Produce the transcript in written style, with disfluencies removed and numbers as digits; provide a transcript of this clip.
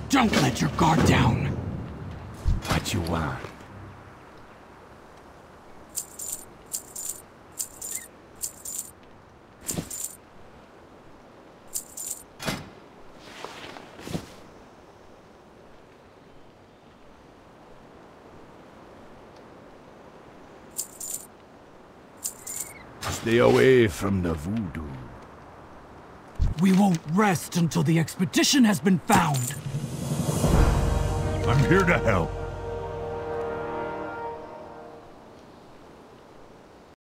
Don't let your guard down. What you want? Stay away from the voodoo. We won't rest until the expedition has been found. I'm here to help.